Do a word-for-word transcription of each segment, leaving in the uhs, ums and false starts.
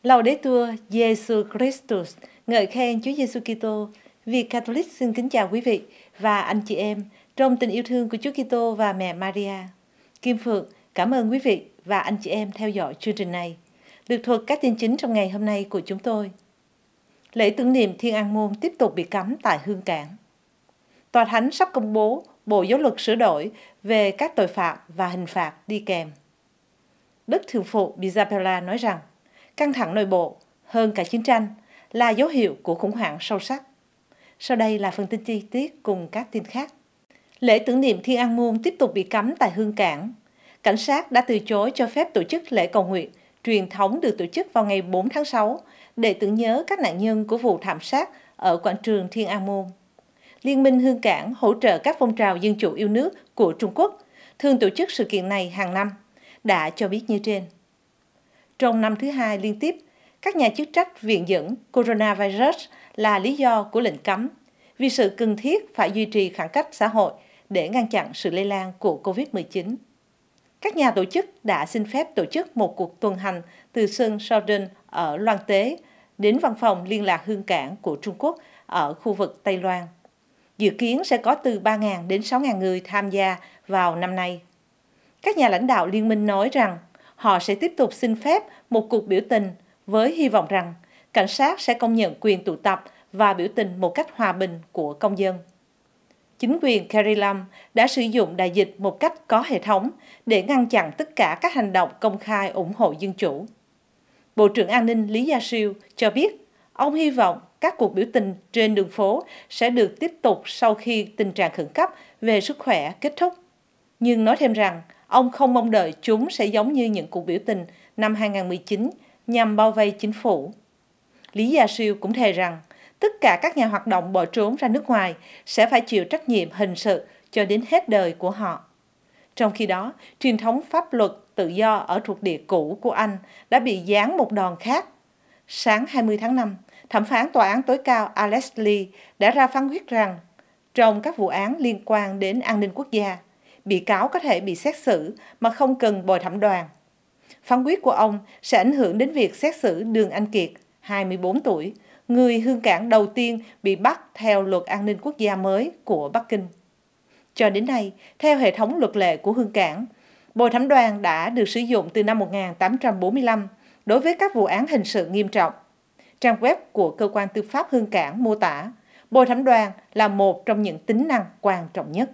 Laudetur Jesus Christus, ngợi khen Chúa Giêsu Kitô. Việt Catholic xin kính chào quý vị và anh chị em trong tình yêu thương của Chúa Kitô và mẹ Maria. Kim Phượng cảm ơn quý vị và anh chị em theo dõi chương trình này. Được thuật các tin chính trong ngày hôm nay của chúng tôi. Lễ tưởng niệm Thiên An Môn tiếp tục bị cấm tại Hương Cảng. Tòa Thánh sắp công bố Bộ Giáo luật sửa đổi về các tội phạm và hình phạt đi kèm. Đức Thượng phụ Isabella nói rằng căng thẳng nội bộ hơn cả chiến tranh là dấu hiệu của khủng hoảng sâu sắc. Sau đây là phần tin chi tiết cùng các tin khác. Lễ tưởng niệm Thiên An Môn tiếp tục bị cấm tại Hương Cảng. Cảnh sát đã từ chối cho phép tổ chức lễ cầu nguyện truyền thống được tổ chức vào ngày bốn tháng sáu để tưởng nhớ các nạn nhân của vụ thảm sát ở quảng trường Thiên An Môn. Liên minh Hương Cảng hỗ trợ các phong trào dân chủ yêu nước của Trung Quốc, thường tổ chức sự kiện này hàng năm, đã cho biết như trên. Trong năm thứ hai liên tiếp, các nhà chức trách viện dẫn coronavirus là lý do của lệnh cấm, vì sự cần thiết phải duy trì khoảng cách xã hội để ngăn chặn sự lây lan của covid mười chín. Các nhà tổ chức đã xin phép tổ chức một cuộc tuần hành từ sân Southern ở Loan Tế đến văn phòng liên lạc Hương Cảng của Trung Quốc ở khu vực Tây Loan. Dự kiến sẽ có từ ba nghìn đến sáu nghìn người tham gia vào năm nay. Các nhà lãnh đạo liên minh nói rằng họ sẽ tiếp tục xin phép một cuộc biểu tình với hy vọng rằng cảnh sát sẽ công nhận quyền tụ tập và biểu tình một cách hòa bình của công dân. Chính quyền Carrie Lam đã sử dụng đại dịch một cách có hệ thống để ngăn chặn tất cả các hành động công khai ủng hộ dân chủ. Bộ trưởng An ninh Lý Gia Siêu cho biết ông hy vọng các cuộc biểu tình trên đường phố sẽ được tiếp tục sau khi tình trạng khẩn cấp về sức khỏe kết thúc. Nhưng nói thêm rằng ông không mong đợi chúng sẽ giống như những cuộc biểu tình năm hai nghìn không trăm mười chín nhằm bao vây chính phủ. Lý Gia Siêu cũng thề rằng tất cả các nhà hoạt động bỏ trốn ra nước ngoài sẽ phải chịu trách nhiệm hình sự cho đến hết đời của họ. Trong khi đó, truyền thống pháp luật tự do ở thuộc địa cũ của Anh đã bị giáng một đòn khác. Sáng hai mươi tháng năm, thẩm phán tòa án tối cao Alex Lee đã ra phán quyết rằng trong các vụ án liên quan đến an ninh quốc gia, bị cáo có thể bị xét xử mà không cần bồi thẩm đoàn. Phán quyết của ông sẽ ảnh hưởng đến việc xét xử Đường Anh Kiệt, hai mươi bốn tuổi, người Hương Cảng đầu tiên bị bắt theo luật an ninh quốc gia mới của Bắc Kinh. Cho đến nay, theo hệ thống luật lệ của Hương Cảng, bồi thẩm đoàn đã được sử dụng từ năm một nghìn tám trăm bốn mươi lăm đối với các vụ án hình sự nghiêm trọng. Trang web của cơ quan tư pháp Hương Cảng mô tả, bồi thẩm đoàn là một trong những tính năng quan trọng nhất.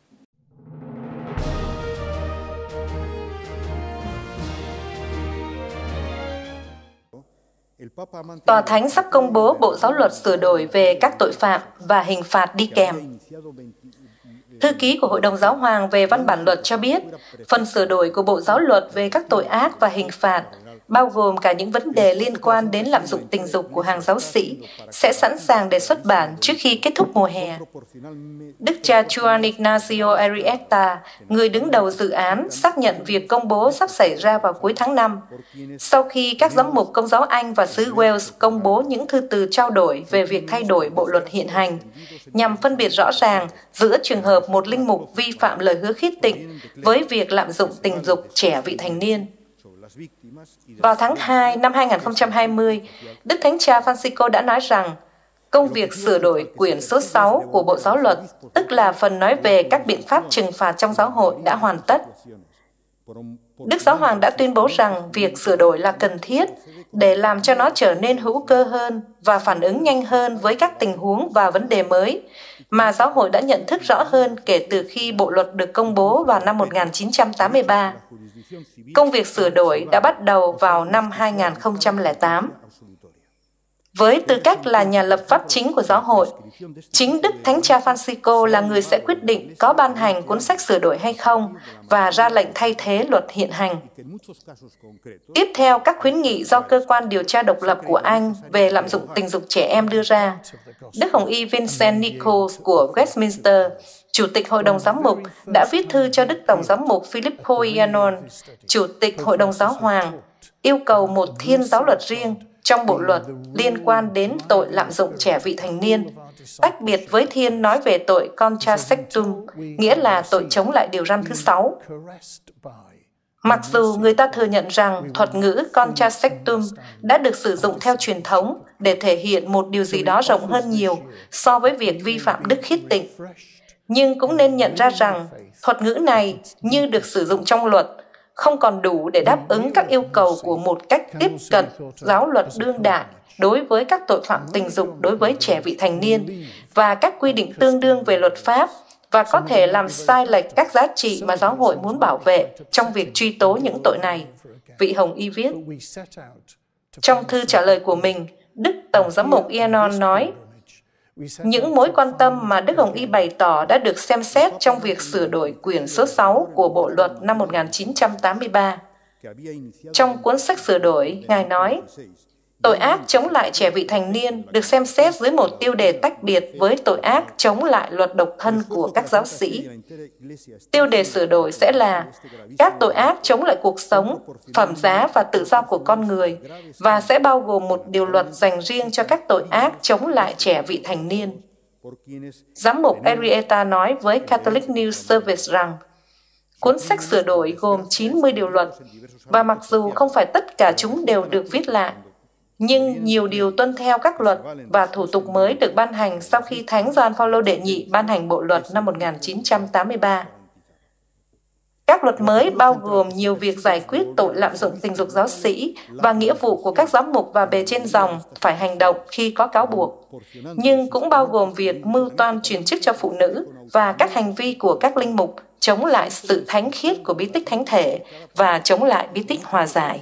Tòa Thánh sắp công bố Bộ Giáo luật sửa đổi về các tội phạm và hình phạt đi kèm. Thư ký của Hội đồng Giáo hoàng về văn bản luật cho biết, phần sửa đổi của Bộ Giáo luật về các tội ác và hình phạt, bao gồm cả những vấn đề liên quan đến lạm dụng tình dục của hàng giáo sĩ, sẽ sẵn sàng để xuất bản trước khi kết thúc mùa hè. Đức cha Juan Ignacio Arrieta, người đứng đầu dự án, xác nhận việc công bố sắp xảy ra vào cuối tháng năm, sau khi các giám mục Công giáo Anh và xứ Wales công bố những thư từ trao đổi về việc thay đổi bộ luật hiện hành, nhằm phân biệt rõ ràng giữa trường hợp một linh mục vi phạm lời hứa khít tịnh với việc lạm dụng tình dục trẻ vị thành niên. Vào tháng hai năm hai nghìn không trăm hai mươi, Đức Thánh Cha Francisco đã nói rằng công việc sửa đổi quyển số sáu của Bộ Giáo luật, tức là phần nói về các biện pháp trừng phạt trong giáo hội đã hoàn tất. Đức Giáo hoàng đã tuyên bố rằng việc sửa đổi là cần thiết để làm cho nó trở nên hữu cơ hơn và phản ứng nhanh hơn với các tình huống và vấn đề mới mà giáo hội đã nhận thức rõ hơn kể từ khi bộ luật được công bố vào năm một nghìn chín trăm tám mươi ba. Công việc sửa đổi đã bắt đầu vào năm hai nghìn không trăm lẻ tám. Với tư cách là nhà lập pháp chính của giáo hội, chính Đức Thánh Cha Francisco là người sẽ quyết định có ban hành cuốn sách sửa đổi hay không và ra lệnh thay thế luật hiện hành. Tiếp theo các khuyến nghị do cơ quan điều tra độc lập của Anh về lạm dụng tình dục trẻ em đưa ra, Đức Hồng Y Vincent Nichols của Westminster, Chủ tịch Hội đồng Giám mục, đã viết thư cho Đức Tổng giám mục Filippo Ianon, Chủ tịch Hội đồng Giáo hoàng, yêu cầu một thiên giáo luật riêng trong bộ luật liên quan đến tội lạm dụng trẻ vị thành niên, tách biệt với thiên nói về tội contra sextum, nghĩa là tội chống lại điều răn thứ sáu. Mặc dù người ta thừa nhận rằng thuật ngữ contra sectum đã được sử dụng theo truyền thống để thể hiện một điều gì đó rộng hơn nhiều so với việc vi phạm đức khiết tịnh, nhưng cũng nên nhận ra rằng thuật ngữ này như được sử dụng trong luật không còn đủ để đáp ứng các yêu cầu của một cách tiếp cận giáo luật đương đại đối với các tội phạm tình dục đối với trẻ vị thành niên và các quy định tương đương về luật pháp, và có thể làm sai lệch các giá trị mà giáo hội muốn bảo vệ trong việc truy tố những tội này, vị Hồng Y viết. Trong thư trả lời của mình, Đức Tổng giám mục Ianon nói, những mối quan tâm mà Đức Hồng Y bày tỏ đã được xem xét trong việc sửa đổi quyển số sáu của Bộ Luật năm một nghìn chín trăm tám mươi ba. Trong cuốn sách sửa đổi, Ngài nói, tội ác chống lại trẻ vị thành niên được xem xét dưới một tiêu đề tách biệt với tội ác chống lại luật độc thân của các giáo sĩ. Tiêu đề sửa đổi sẽ là các tội ác chống lại cuộc sống, phẩm giá và tự do của con người, và sẽ bao gồm một điều luật dành riêng cho các tội ác chống lại trẻ vị thành niên. Giám mục Arrieta nói với Catholic News Service rằng, cuốn sách sửa đổi gồm chín mươi điều luật, và mặc dù không phải tất cả chúng đều được viết lại, nhưng nhiều điều tuân theo các luật và thủ tục mới được ban hành sau khi Thánh Gioan Phaolô đệ nhị ban hành Bộ Luật năm một nghìn chín trăm tám mươi ba. Các luật mới bao gồm nhiều việc giải quyết tội lạm dụng tình dục giáo sĩ và nghĩa vụ của các giám mục và bề trên dòng phải hành động khi có cáo buộc, nhưng cũng bao gồm việc mưu toan truyền chức cho phụ nữ và các hành vi của các linh mục chống lại sự thánh khiết của bí tích thánh thể và chống lại bí tích hòa giải.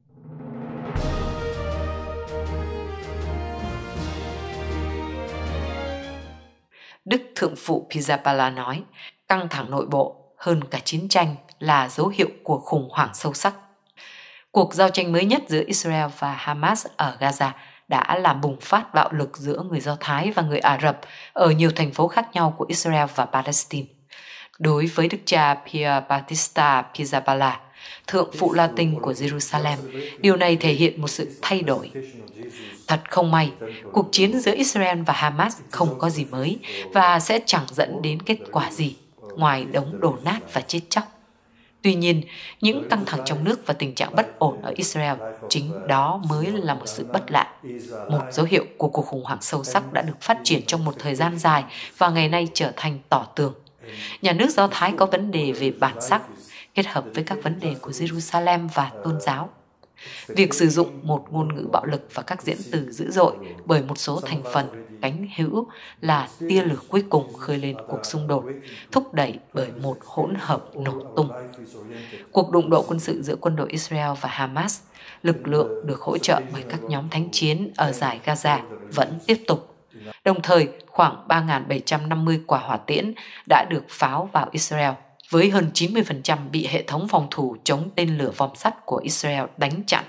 Đức Thượng phụ Pizzaballa nói, căng thẳng nội bộ hơn cả chiến tranh là dấu hiệu của khủng hoảng sâu sắc. Cuộc giao tranh mới nhất giữa Israel và Hamas ở Gaza đã làm bùng phát bạo lực giữa người Do Thái và người Ả Rập ở nhiều thành phố khác nhau của Israel và Palestine. Đối với Đức cha Pier Battista Pizzaballa, Thượng phụ Latin của Jerusalem, điều này thể hiện một sự thay đổi. Thật không may, cuộc chiến giữa Israel và Hamas không có gì mới và sẽ chẳng dẫn đến kết quả gì ngoài đống đổ nát và chết chóc. Tuy nhiên, những căng thẳng trong nước và tình trạng bất ổn ở Israel, chính đó mới là một sự bất lạ. Một dấu hiệu của cuộc khủng hoảng sâu sắc đã được phát triển trong một thời gian dài và ngày nay trở thành tỏ tường. Nhà nước Do Thái có vấn đề về bản sắc, kết hợp với các vấn đề của Jerusalem và tôn giáo. Việc sử dụng một ngôn ngữ bạo lực và các diễn từ dữ dội bởi một số thành phần cánh hữu là tia lửa cuối cùng khơi lên cuộc xung đột, thúc đẩy bởi một hỗn hợp nổ tung. Cuộc đụng độ quân sự giữa quân đội Israel và Hamas, lực lượng được hỗ trợ bởi các nhóm thánh chiến ở dải Gaza, vẫn tiếp tục. Đồng thời, khoảng ba nghìn bảy trăm năm mươi quả hỏa tiễn đã được pháo vào Israel, với hơn chín mươi phần trăm bị hệ thống phòng thủ chống tên lửa vòm sắt của Israel đánh chặn.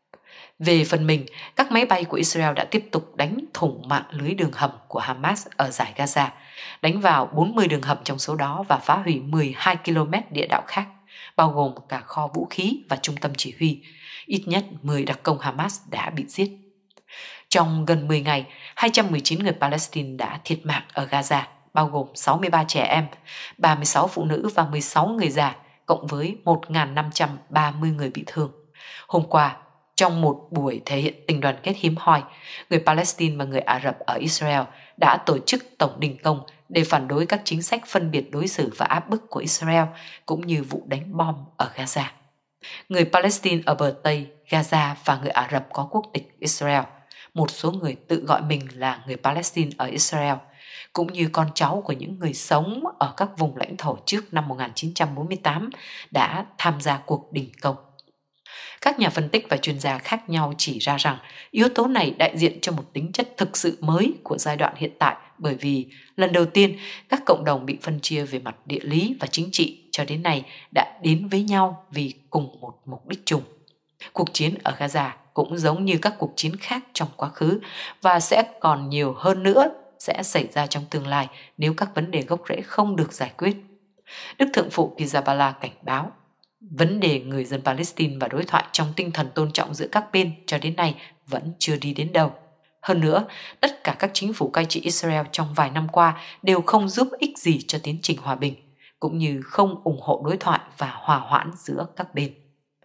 Về phần mình, các máy bay của Israel đã tiếp tục đánh thủng mạng lưới đường hầm của Hamas ở dải Gaza, đánh vào bốn mươi đường hầm trong số đó và phá hủy mười hai ki lô mét địa đạo khác, bao gồm cả kho vũ khí và trung tâm chỉ huy. Ít nhất mười đặc công Hamas đã bị giết. Trong gần mười ngày, hai trăm mười chín người Palestine đã thiệt mạng ở Gaza, bao gồm sáu mươi ba trẻ em, ba mươi sáu phụ nữ và mười sáu người già, cộng với một nghìn năm trăm ba mươi người bị thương. Hôm qua, trong một buổi thể hiện tình đoàn kết hiếm hoi, người Palestine và người Ả Rập ở Israel đã tổ chức tổng đình công để phản đối các chính sách phân biệt đối xử và áp bức của Israel, cũng như vụ đánh bom ở Gaza. Người Palestine ở bờ Tây, Gaza và người Ả Rập có quốc tịch Israel, một số người tự gọi mình là người Palestine ở Israel, cũng như con cháu của những người sống ở các vùng lãnh thổ trước năm một nghìn chín trăm bốn mươi tám đã tham gia cuộc đình công. Các nhà phân tích và chuyên gia khác nhau chỉ ra rằng yếu tố này đại diện cho một tính chất thực sự mới của giai đoạn hiện tại, bởi vì lần đầu tiên các cộng đồng bị phân chia về mặt địa lý và chính trị cho đến nay đã đến với nhau vì cùng một mục đích chung. Cuộc chiến ở Gaza cũng giống như các cuộc chiến khác trong quá khứ và sẽ còn nhiều hơn nữa sẽ xảy ra trong tương lai nếu các vấn đề gốc rễ không được giải quyết. Đức Thượng phụ Pizzaballa cảnh báo, vấn đề người dân Palestine và đối thoại trong tinh thần tôn trọng giữa các bên cho đến nay vẫn chưa đi đến đâu. Hơn nữa, tất cả các chính phủ cai trị Israel trong vài năm qua đều không giúp ích gì cho tiến trình hòa bình, cũng như không ủng hộ đối thoại và hòa hoãn giữa các bên.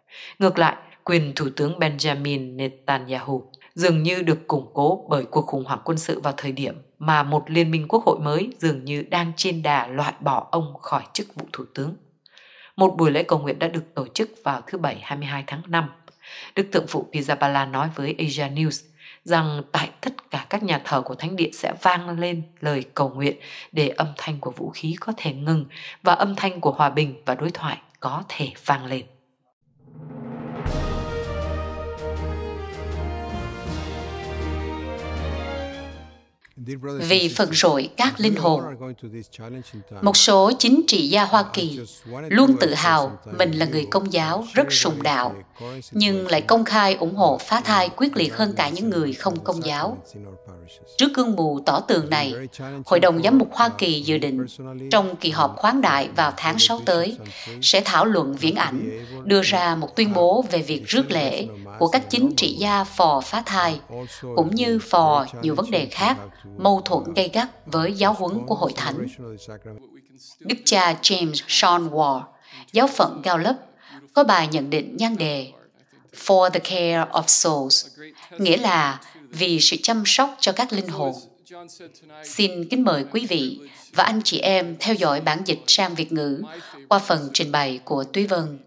Ngược lại, quyền Thủ tướng Benjamin Netanyahu dường như được củng cố bởi cuộc khủng hoảng quân sự vào thời điểm mà một liên minh quốc hội mới dường như đang trên đà loại bỏ ông khỏi chức vụ thủ tướng. Một buổi lễ cầu nguyện đã được tổ chức vào thứ Bảy hai mươi hai tháng năm. Đức Thượng phụ Pizzaballa nói với Asia News rằng tại tất cả các nhà thờ của Thánh Điện sẽ vang lên lời cầu nguyện để âm thanh của vũ khí có thể ngừng và âm thanh của hòa bình và đối thoại có thể vang lên. Vì phần rội các linh hồn. Một số chính trị gia Hoa Kỳ luôn tự hào mình là người Công giáo rất sùng đạo, nhưng lại công khai ủng hộ phá thai quyết liệt hơn cả những người không Công giáo. Trước gương mù tỏ tường này, Hội đồng Giám mục Hoa Kỳ dự định trong kỳ họp khoáng đại vào tháng sáu tới sẽ thảo luận viễn ảnh, đưa ra một tuyên bố về việc rước lễ của các chính trị gia phò phá thai, cũng như phò nhiều vấn đề khác mâu thuẫn gay gắt với giáo huấn của Hội Thánh. Đức cha James Sean Ward, giáo phận Gallup, có bài nhận định nhan đề For the care of souls, nghĩa là vì sự chăm sóc cho các linh hồn. Xin kính mời quý vị và anh chị em theo dõi bản dịch sang Việt ngữ qua phần trình bày của Túy Vân.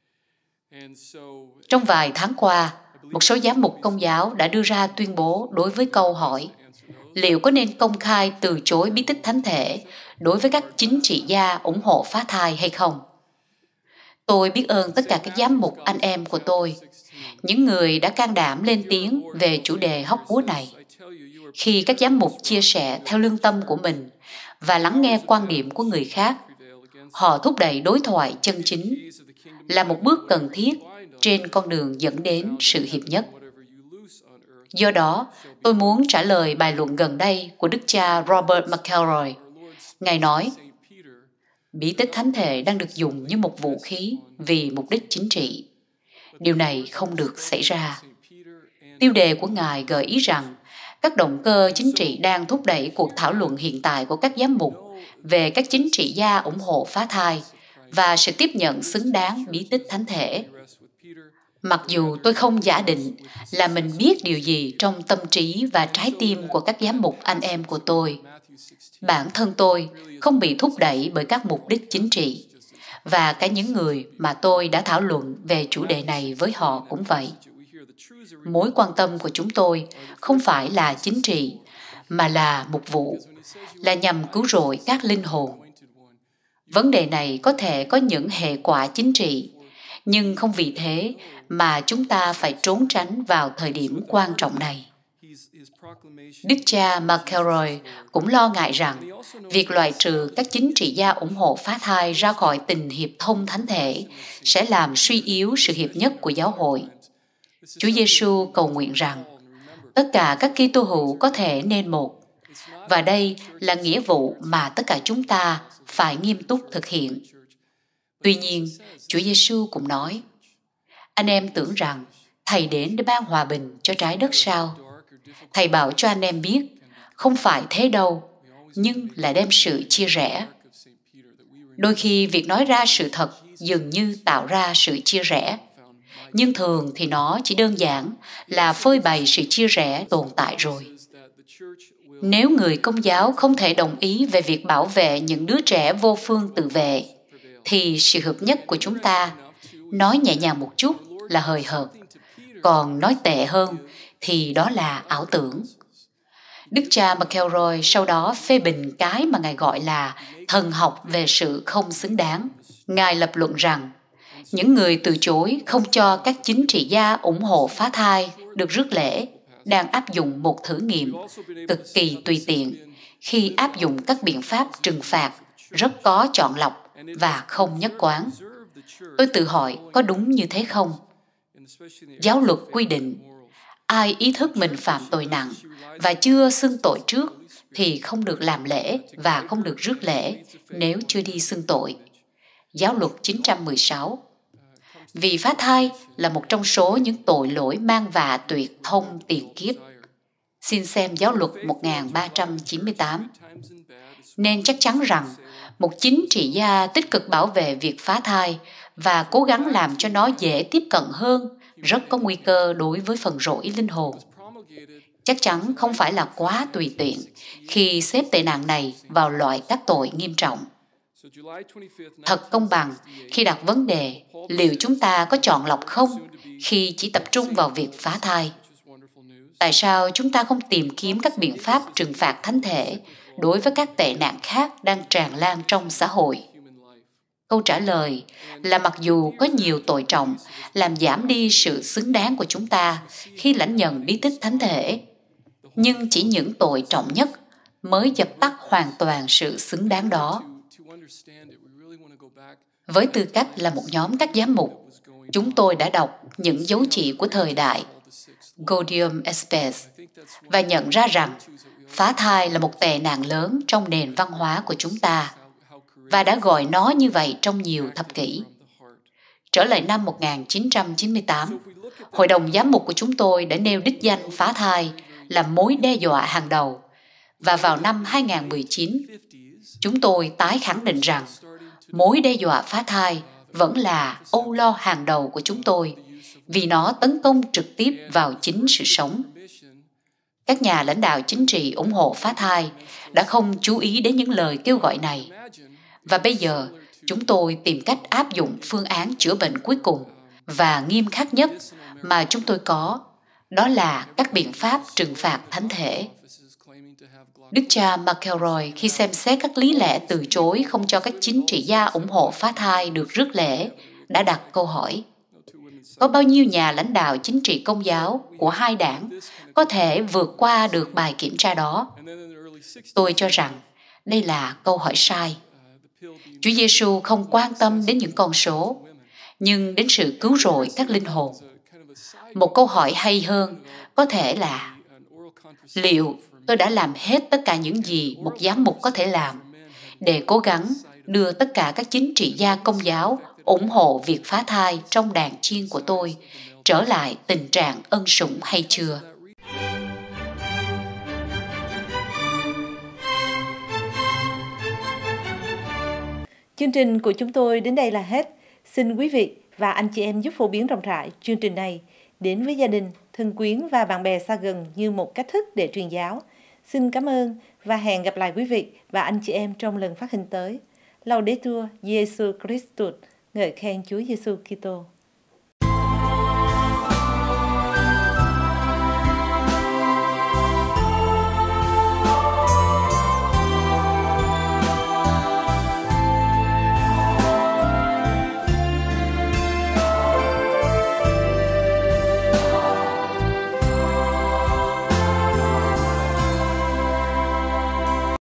Trong vài tháng qua, một số giám mục Công giáo đã đưa ra tuyên bố đối với câu hỏi liệu có nên công khai từ chối bí tích thánh thể đối với các chính trị gia ủng hộ phá thai hay không. Tôi biết ơn tất cả các giám mục anh em của tôi, những người đã can đảm lên tiếng về chủ đề hóc búa này. Khi các giám mục chia sẻ theo lương tâm của mình và lắng nghe quan điểm của người khác, họ thúc đẩy đối thoại chân chính, là một bước cần thiết trên con đường dẫn đến sự hiệp nhất. Do đó, tôi muốn trả lời bài luận gần đây của Đức cha Robert McElroy. Ngài nói, bí tích thánh thể đang được dùng như một vũ khí vì mục đích chính trị. Điều này không được xảy ra. Tiêu đề của Ngài gợi ý rằng các động cơ chính trị đang thúc đẩy cuộc thảo luận hiện tại của các giám mục về các chính trị gia ủng hộ phá thai và sự tiếp nhận xứng đáng bí tích thánh thể. Mặc dù tôi không giả định là mình biết điều gì trong tâm trí và trái tim của các giám mục anh em của tôi, bản thân tôi không bị thúc đẩy bởi các mục đích chính trị, và cả những người mà tôi đã thảo luận về chủ đề này với họ cũng vậy. Mối quan tâm của chúng tôi không phải là chính trị, mà là mục vụ, là nhằm cứu rỗi các linh hồn. Vấn đề này có thể có những hệ quả chính trị, nhưng không vì thế mà chúng ta phải trốn tránh vào thời điểm quan trọng này. Đức cha McElroy cũng lo ngại rằng việc loại trừ các chính trị gia ủng hộ phá thai ra khỏi tình hiệp thông thánh thể sẽ làm suy yếu sự hiệp nhất của giáo hội. Chúa Giêsu cầu nguyện rằng tất cả các Kitô hữu có thể nên một, và đây là nghĩa vụ mà tất cả chúng ta phải nghiêm túc thực hiện. Tuy nhiên, Chúa Giêsu cũng nói, anh em tưởng rằng Thầy đến để ban hòa bình cho trái đất sao? Thầy bảo cho anh em biết, không phải thế đâu, nhưng là đem sự chia rẽ. Đôi khi việc nói ra sự thật dường như tạo ra sự chia rẽ, nhưng thường thì nó chỉ đơn giản là phơi bày sự chia rẽ tồn tại rồi. Nếu người Công giáo không thể đồng ý về việc bảo vệ những đứa trẻ vô phương tự vệ, thì sự hợp nhất của chúng ta, nói nhẹ nhàng một chút là hời hợt, còn nói tệ hơn thì đó là ảo tưởng. Đức cha McElroy sau đó phê bình cái mà Ngài gọi là thần học về sự không xứng đáng. Ngài lập luận rằng, những người từ chối không cho các chính trị gia ủng hộ phá thai được rước lễ đang áp dụng một thử nghiệm cực kỳ tùy tiện khi áp dụng các biện pháp trừng phạt rất có chọn lọc và không nhất quán. Tôi tự hỏi có đúng như thế không? Giáo luật quy định, ai ý thức mình phạm tội nặng và chưa xưng tội trước thì không được làm lễ và không được rước lễ nếu chưa đi xưng tội. Giáo luật chín trăm mười sáu. Vì phá thai là một trong số những tội lỗi mang vạ tuyệt thông tiền kiếp. Xin xem Giáo luật một nghìn ba trăm chín mươi tám. Nên chắc chắn rằng một chính trị gia tích cực bảo vệ việc phá thai và cố gắng làm cho nó dễ tiếp cận hơn rất có nguy cơ đối với phần rỗi linh hồn. Chắc chắn không phải là quá tùy tiện khi xếp tệ nạn này vào loại các tội nghiêm trọng. Thật công bằng khi đặt vấn đề liệu chúng ta có chọn lọc không khi chỉ tập trung vào việc phá thai. Tại sao chúng ta không tìm kiếm các biện pháp trừng phạt thánh thể đối với các tệ nạn khác đang tràn lan trong xã hội? Câu trả lời là mặc dù có nhiều tội trọng làm giảm đi sự xứng đáng của chúng ta khi lãnh nhận bí tích thánh thể, nhưng chỉ những tội trọng nhất mới dập tắt hoàn toàn sự xứng đáng đó. Với tư cách là một nhóm các giám mục, chúng tôi đã đọc những dấu chỉ của thời đại Gaudium et Spes và nhận ra rằng phá thai là một tệ nạn lớn trong nền văn hóa của chúng ta và đã gọi nó như vậy trong nhiều thập kỷ. Trở lại năm một nghìn chín trăm chín mươi tám, Hội đồng Giám mục của chúng tôi đã nêu đích danh phá thai là mối đe dọa hàng đầu, và vào năm hai nghìn không trăm mười chín, chúng tôi tái khẳng định rằng mối đe dọa phá thai vẫn là âu lo hàng đầu của chúng tôi vì nó tấn công trực tiếp vào chính sự sống. Các nhà lãnh đạo chính trị ủng hộ phá thai đã không chú ý đến những lời kêu gọi này, và bây giờ chúng tôi tìm cách áp dụng phương án chữa bệnh cuối cùng và nghiêm khắc nhất mà chúng tôi có, đó là các biện pháp trừng phạt thánh thể. Đức cha McElroy khi xem xét các lý lẽ từ chối không cho các chính trị gia ủng hộ phá thai được rước lễ, đã đặt câu hỏi: có bao nhiêu nhà lãnh đạo chính trị công giáo của hai đảng có thể vượt qua được bài kiểm tra đó? Tôi cho rằng đây là câu hỏi sai. Chúa Giêsu không quan tâm đến những con số, nhưng đến sự cứu rỗi các linh hồn. Một câu hỏi hay hơn có thể là: liệu tôi đã làm hết tất cả những gì một giám mục có thể làm để cố gắng đưa tất cả các chính trị gia công giáo ủng hộ việc phá thai trong đàn chiên của tôi trở lại tình trạng ân sủng hay chưa? Chương trình của chúng tôi đến đây là hết. Xin quý vị và anh chị em giúp phổ biến rộng rãi chương trình này đến với gia đình, thân quyến và bạn bè xa gần như một cách thức để truyền giáo. Xin cảm ơn và hẹn gặp lại quý vị và anh chị em trong lần phát hình tới. Laudetur Jesus Christus, ngợi khen Chúa Giêsu Kitô.